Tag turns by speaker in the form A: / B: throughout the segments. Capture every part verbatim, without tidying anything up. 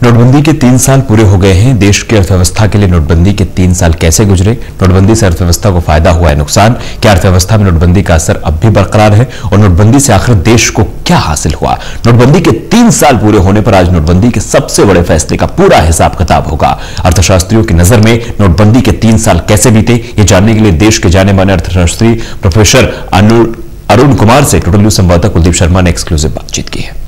A: नोटबंदी के तीन साल पूरे हो गए हैं। देश की अर्थव्यवस्था के लिए नोटबंदी के तीन साल कैसे गुजरे? नोटबंदी से अर्थव्यवस्था को फायदा हुआ है, नुकसान? क्या अर्थव्यवस्था में नोटबंदी का असर अब भी बरकरार है? और नोटबंदी से आखिर देश को क्या हासिल हुआ? नोटबंदी के तीन साल पूरे होने पर आज नोटबंदी के सबसे बड़े फैसले का पूरा हिसाब किताब होगा। अर्थशास्त्रियों की नजर में नोटबंदी के तीन साल कैसे बीते, ये जानने के लिए देश के जाने माने अर्थशास्त्री प्रोफेसर अरुण कुमार से टोटल न्यूज संवाददाता कुलदीप शर्मा ने एक्सक्लूसिव बातचीत की है।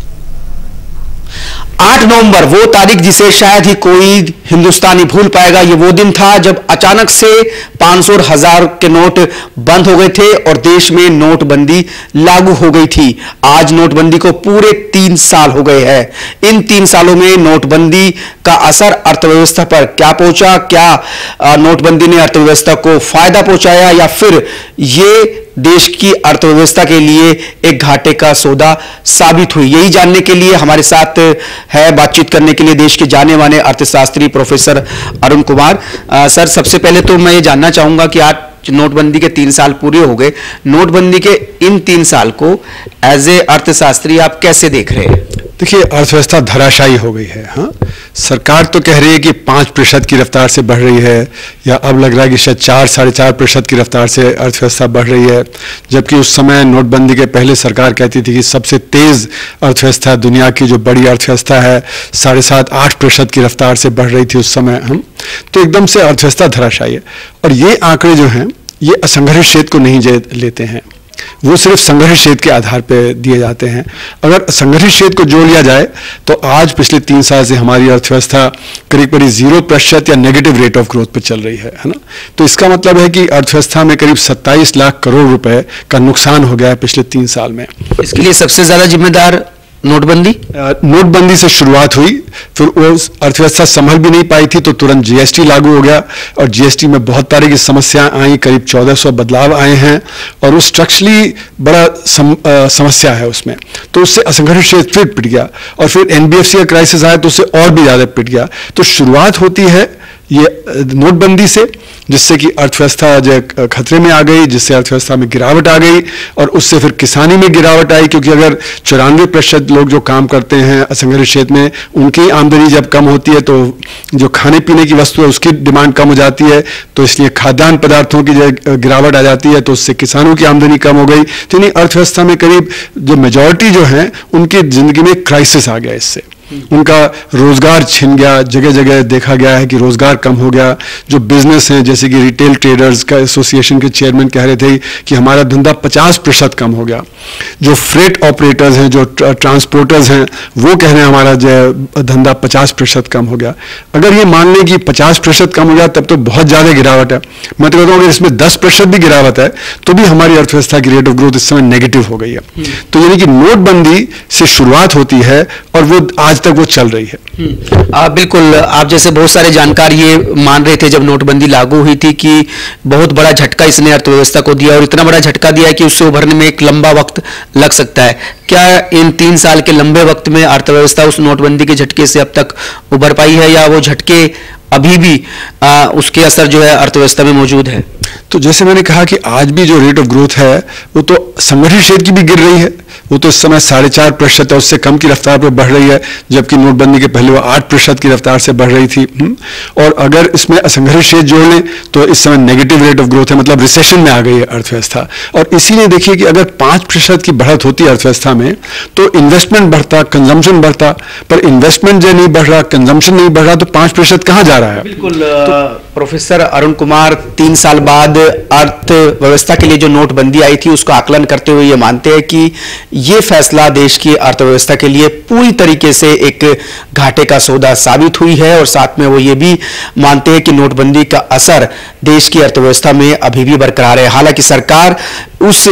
B: आठ नवंबर, वो तारीख जिसे शायद ही कोई हिंदुस्तानी भूल पाएगा। ये वो दिन था जब अचानक से पांच सौ और हजार के नोट बंद हो गए थे और देश में नोटबंदी लागू हो गई थी। आज नोटबंदी को पूरे तीन साल हो गए हैं। इन तीन सालों में नोटबंदी का असर अर्थव्यवस्था पर क्या पहुंचा? क्या नोटबंदी ने अर्थव्यवस्था को फायदा पहुंचाया या फिर ये देश की अर्थव्यवस्था के लिए एक घाटे का सौदा साबित हुई? यही जानने के लिए हमारे साथ है बातचीत करने के लिए देश के जाने माने अर्थशास्त्री प्रोफेसर अरुण कुमार। आ, सर, सबसे पहले तो मैं ये जानना चाहूंगा कि आज नोटबंदी के तीन साल पूरे हो गए, नोटबंदी के इन तीन साल को एज ए अर्थशास्त्री आप कैसे देख रहे हैं?
C: देखिए, अर्थव्यवस्था धराशायी हो गई है। हाँ, सरकार तो कह रही है कि पाँच प्रतिशत की रफ्तार से बढ़ रही है, या अब लग रहा है कि शायद चार साढ़े चार प्रतिशत की रफ्तार से अर्थव्यवस्था बढ़ रही है, जबकि उस समय नोटबंदी के पहले सरकार कहती थी कि सबसे तेज अर्थव्यवस्था, दुनिया की जो बड़ी अर्थव्यवस्था है, साढ़े सात आठ प्रतिशत की रफ्तार से बढ़ रही थी उस समय। हम तो एकदम से अर्थव्यवस्था धराशायी है। और ये आंकड़े जो हैं ये असंगठित क्षेत्र को नहीं लेते हैं, वो सिर्फ संगठित क्षेत्र के आधार पर दिए जाते हैं। अगर संगठित क्षेत्र को जोड़ लिया जाए तो आज पिछले तीन साल से हमारी अर्थव्यवस्था करीब करीब जीरो प्रतिशत या नेगेटिव रेट ऑफ ग्रोथ पर चल रही है, है ना। तो इसका मतलब है कि अर्थव्यवस्था में करीब सत्ताईस लाख करोड़ रुपए का नुकसान हो गया है पिछले तीन साल में।
B: इसके लिए सबसे ज्यादा जिम्मेदार नोटबंदी
C: नोटबंदी से शुरुआत हुई, फिर वो अर्थव्यवस्था संभल भी नहीं पाई थी तो तुरंत जीएसटी लागू हो गया और जीएसटी में बहुत तरह की समस्याएं आई, करीब चौदह सौ बदलाव आए हैं और वो स्ट्रक्चरली बड़ा सम, आ, समस्या है उसमें। तो उससे असंगठित क्षेत्र फिर पिट गया और फिर एनबीएफसी का क्राइसिस आया तो उससे और भी ज्यादा पिट गया। तो शुरुआत होती है ये नोटबंदी से, जिससे कि अर्थव्यवस्था जो खतरे में आ गई, जिससे अर्थव्यवस्था में गिरावट आ गई और उससे फिर किसानी में गिरावट आई, क्योंकि अगर चौरानवे प्रतिशत लोग जो काम करते हैं असंगठित क्षेत्र में, उनकी आमदनी जब कम होती है तो जो खाने पीने की वस्तु है उसकी डिमांड कम हो जाती है, तो इसलिए खाद्यान्न पदार्थों की जो गिरावट आ जाती है तो उससे किसानों की आमदनी कम हो गई। तो यानी अर्थव्यवस्था में करीब जो मेजॉरिटी जो है उनकी जिंदगी में क्राइसिस आ गया, इससे उनका रोजगार छिन गया। जगह जगह देखा गया है कि रोजगार कम हो गया। जो बिजनेस हैं, जैसे कि रिटेल ट्रेडर्स का एसोसिएशन के चेयरमैन कह रहे थे कि हमारा धंधा पचास प्रतिशत कम हो गया। जो फ्रेट ऑपरेटर्स हैं, जो ट्रांसपोर्टर्स हैं, वो कह रहे हैं हमारा जो धंधा पचास प्रतिशत कम हो गया। अगर ये मान लें कि पचास प्रतिशत कम हो गया तब तो बहुत ज्यादा गिरावट है। मैं तो कहता हूँ अगर इसमें दस प्रतिशत भी गिरावट है तो भी हमारी अर्थव्यवस्था की रेट ऑफ ग्रोथ इस समय नेगेटिव हो गई है। तो यानी कि नोटबंदी से शुरुआत होती है और वो आज तक वो चल रही है।
B: आ, बिल्कुल, आप जैसे बहुत सारे जानकार ये मान रहे थे जब नोटबंदी लागू हुई थी कि बहुत बड़ा झटका इसने अर्थव्यवस्था को दिया और इतना बड़ा झटका दिया है कि उससे उभरने में एक लंबा वक्त लग सकता है। क्या इन तीन साल के लंबे वक्त में अर्थव्यवस्था उस नोटबंदी के झटके से अब तक उभर पाई है या वो झटके अभी भी आ, उसके असर जो है अर्थव्यवस्था में मौजूद है?
C: तो जैसे मैंने कहा कि आज भी जो रेट ऑफ ग्रोथ है वो तो संगठित क्षेत्र की भी गिर रही है। वो तो इस समय साढ़े चार प्रतिशत है, उससे कम की रफ्तार पर बढ़ रही है, जबकि नोटबंदी के पहले वो आठ प्रतिशत की रफ्तार से बढ़ रही थी। और अगर इसमें असंगठित क्षेत्र जोड़ लें तो इस समय नेगेटिव रेट ऑफ ग्रोथ है, मतलब रिसेशन में आ गई है अर्थव्यवस्था। और इसीलिए देखिए कि अगर पाँच प्रतिशत की बढ़त होती है अर्थव्यवस्था में तो इन्वेस्टमेंट बढ़ता, कंजम्पशन बढ़ता, पर इन्वेस्टमेंट जो नहीं बढ़ रहा, कंजम्पशन नहीं बढ़ रहा, तो पाँच प्रतिशत कहाँ जा रहा है?
B: बिल्कुल। तो प्रोफेसर अरुण कुमार तीन साल बाद अर्थव्यवस्था के लिए जो नोटबंदी आई थी उसका आकलन करते हुए ये मानते हैं कि ये फैसला देश की अर्थव्यवस्था के लिए पूरी तरीके से एक घाटे का सौदा साबित हुई है और साथ में वो ये भी मानते हैं कि नोटबंदी का असर देश की अर्थव्यवस्था में अभी भी बरकरार है। हालांकि सरकार उस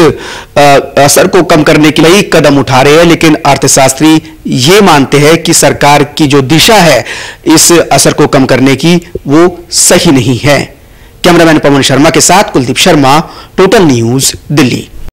B: असर को कम करने के लिए कदम उठा रहे हैं, लेकिन अर्थशास्त्री ये मानते हैं कि सरकार की जो दिशा है इस असर को कम करने की वो सही नहीं है। कैमरामैन पवन शर्मा के साथ कुलदीप शर्मा, टोटल न्यूज, दिल्ली।